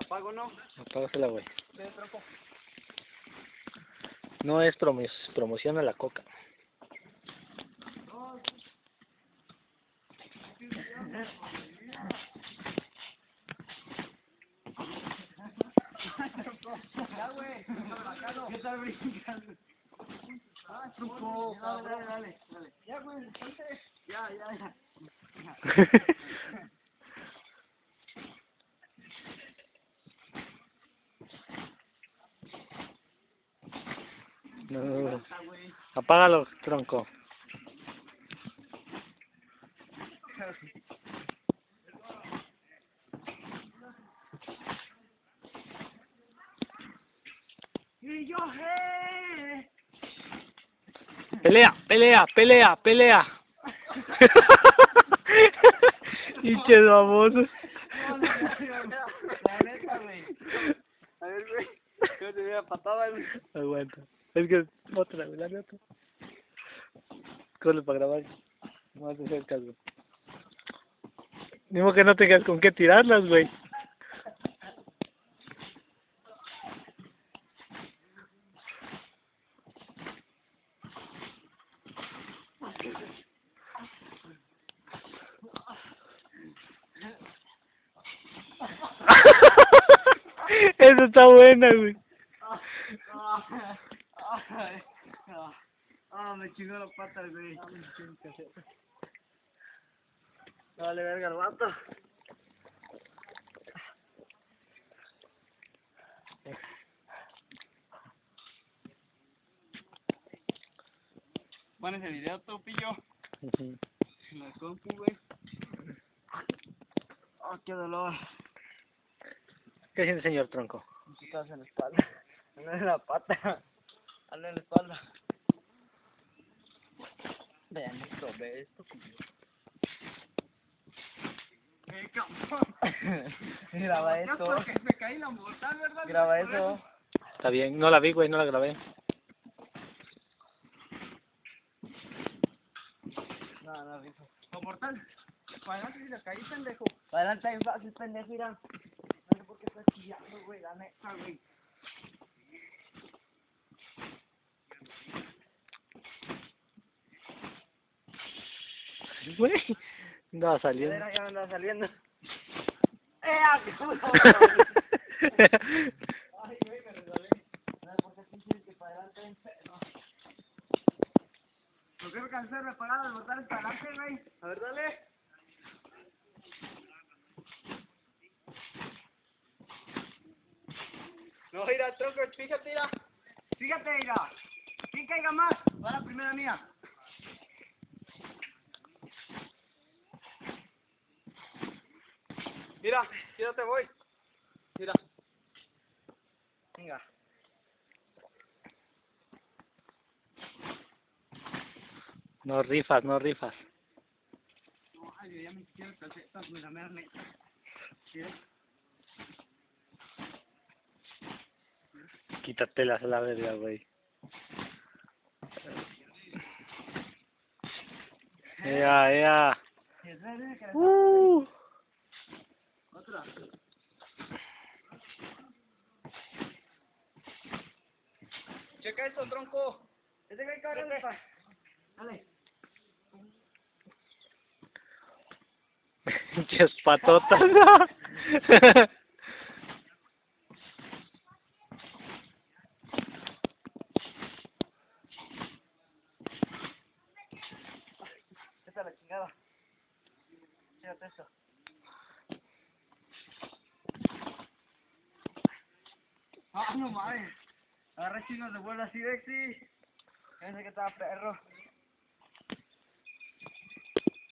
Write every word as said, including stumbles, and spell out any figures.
apago, ¿no? Apágasela, güey. ¿Qué tronco? No es promo promoción a la coca. Ya, güey. ¿Qué tal brincando? Ah, tronco. Dale, dale, dale, dale. Ya, güey, entonces. Ya, ya, ya. No. Apágalo, tronco. Y yo, hey. Pelea, pelea, pelea, pelea. Pinches babosos. La neta, güey. A ver, güey. Yo te voy a patada, güey. Aguanta. Es que otra, güey, dale otra. Corre para grabar. No vas a hacer caso. Mismo que no tengas con qué tirarlas, güey. Eso está buena, güey. Ah, me chingó la pata, güey. Dale, verga, el vato. Pones el video, tú, pillo. Uh-huh. En la compu, güey. Ah, qué dolor. ¿Qué siente, señor tronco? Estás en la espalda. No en la pata. Ando en la espalda. Vean esto, ve esto, pillo. ¡Eh, cabrón! Graba esto. Me caí la mortal, ¿verdad? Graba eso. Está bien, no la vi, güey, no la grabé. No, no, rifo. ¿O mortal? Para adelante si la caí, pendejo. Para adelante hay fácil, pendejo, mira. No sé por qué estás chillando, güey, la neta, güey. Güey, andaba saliendo. Ya, ya me andaba saliendo. ¡Eh, ah, qué puto! Ay, güey, me resbalé. No sé por qué pinches que para adelante hay enfermo. ¿Por qué me cansé de reparar los botones para adelante, güey? A ver, dale. No, mira, tronco, fíjate, mira. Fíjate, mira. ¿Quién caiga más? Va la primera mía. Mira, yo te voy. Mira. Venga. No rifas, no rifas. No, ay, yo ya me quité las calcetas, me la mera neta. ¿Sí? Quítatelas a la verga, güey. Ea, ea. Uh. Otra. Checa eso, tronco. Ese güey cabrón está. Dale. Pinches patotas. Esta es la chingada. Fíjate eso. Ah, no mames. Agarra chingos de vuelo así, Bexi. Pensé que estaba perro.